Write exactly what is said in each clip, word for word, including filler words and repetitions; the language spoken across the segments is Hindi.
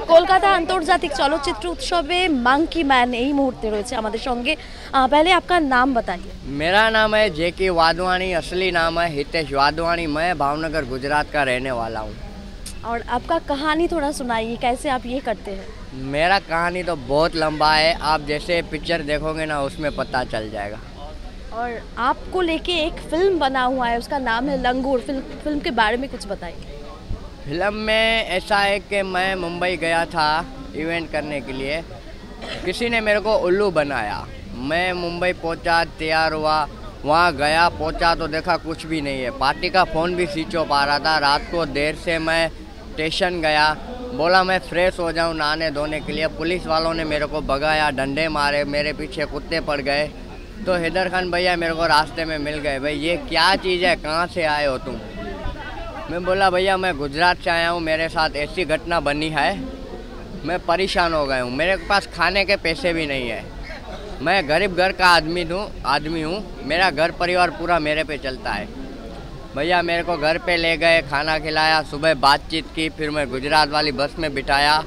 কলকাতা আন্তর্জাতিক চলচ্চিত্র उत्सवे मंकी मैन এই মুহূর্তে রয়েছে আমাদের সঙ্গে। पहले आपका नाम बताइए। मेरा नाम है जेके वाधवानी, असली नाम है हितेश वाधवानी। मैं भावनगर गुजरात का रहने वाला हूँ। और आपका कहानी थोड़ा सुनाइए, कैसे आप ये करते हैं? मेरा कहानी तो बहुत लंबा है, आप जैसे पिक्चर देखोगे ना उसमें पता चल जाएगा। और आपको लेके एक फिल्म बना हुआ है, उसका नाम है लंगूर। फिल्म फिल्म के बारे में कुछ बताइए। फिल्म में ऐसा है कि मैं मुंबई गया था इवेंट करने के लिए, किसी ने मेरे को उल्लू बनाया। मैं मुंबई पहुंचा, तैयार हुआ, वहाँ गया, पहुंचा तो देखा कुछ भी नहीं है। पार्टी का फ़ोन भी स्विच ऑफ आ रहा था। रात को देर से मैं स्टेशन गया, बोला मैं फ्रेश हो जाऊँ नहाने धोने के लिए। पुलिस वालों ने मेरे को भगाया, डंडे मारे, मेरे पीछे कुत्ते पड़ गए। तो हैदर खान भैया मेरे को रास्ते में मिल गए। भाई ये क्या चीज़ है, कहाँ से आए हो तुम? मैं बोला भैया मैं गुजरात से आया हूँ, मेरे साथ ऐसी घटना बनी है, मैं परेशान हो गया हूँ, मेरे पास खाने के पैसे भी नहीं है। मैं गरीब घर का आदमी हूँ आदमी हूँ मेरा घर परिवार पूरा मेरे पे चलता है। भैया मेरे को घर पे ले गए, खाना खिलाया, सुबह बातचीत की, फिर मैं गुजरात वाली बस में बिठाया।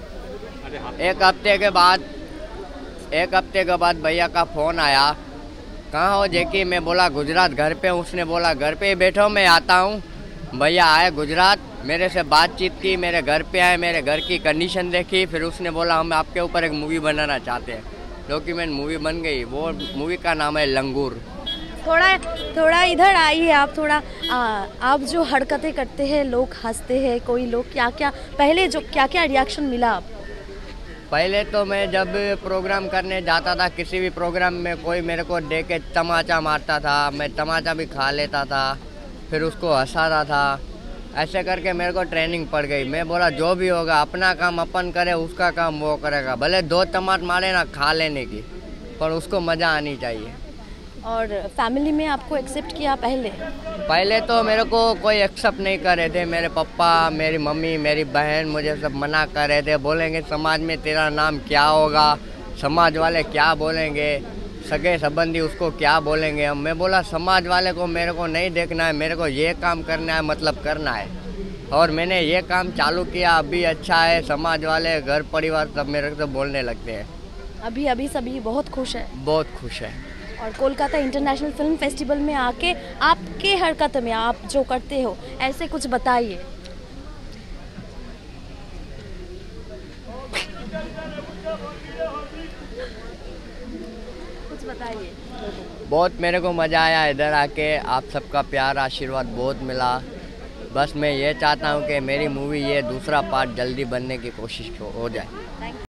एक हफ्ते के बाद एक हफ्ते के बाद भैया का फ़ोन आया, कहाँ हो जेकी? मैं बोला गुजरात घर पे हूँ। उसने बोला घर पे ही बैठो, मैं आता हूँ। भैया आए गुजरात, मेरे से बातचीत की, मेरे घर पे आए, मेरे घर की कंडीशन देखी, फिर उसने बोला हम आपके ऊपर एक मूवी बनाना चाहते हैं। डॉक्यूमेंट मूवी बन गई, वो मूवी का नाम है लंगूर। थोड़ा थोड़ा इधर आइए आप। थोड़ा आ, आप जो हरकतें करते हैं, लोग हंसते हैं, कोई लोग क्या क्या पहले जो क्या क्या रिएक्शन मिला आप? पहले तो मैं जब प्रोग्राम करने जाता था, किसी भी प्रोग्राम में कोई मेरे को देख के तमाचा मारता था, मैं तमाचा भी खा लेता था, फिर उसको हंसाता था। ऐसे करके मेरे को ट्रेनिंग पड़ गई। मैं बोला जो भी होगा अपना काम अपन करे, उसका काम वो करेगा। भले दो टमाट मारे ना खा लेने की, पर उसको मज़ा आनी चाहिए। और फैमिली में आपको एक्सेप्ट किया पहले? पहले तो मेरे को कोई एक्सेप्ट नहीं कर रहे थे। मेरे पापा, मेरी मम्मी, मेरी बहन मुझे सब मना कर रहे थे, बोलेंगे समाज में तेरा नाम क्या होगा, समाज वाले क्या बोलेंगे, सगे संबंधी उसको क्या बोलेंगे हम। मैं बोला समाज वाले को मेरे को नहीं देखना है, मेरे को ये काम करना है, मतलब करना है। और मैंने ये काम चालू किया, अभी अच्छा है। समाज वाले, घर परिवार सब मेरे से बोलने लगते हैं। अभी अभी सभी बहुत खुश है? बहुत खुश है। और कोलकाता इंटरनेशनल फिल्म फेस्टिवल में आके आपके हरकत में आप जो करते हो ऐसे कुछ बताइए। कुछ बताइए। बहुत मेरे को मज़ा आया इधर आके, आप सबका प्यार आशीर्वाद बहुत मिला। बस मैं ये चाहता हूँ कि मेरी मूवी ये दूसरा पार्ट जल्दी बनने की कोशिश हो जाए।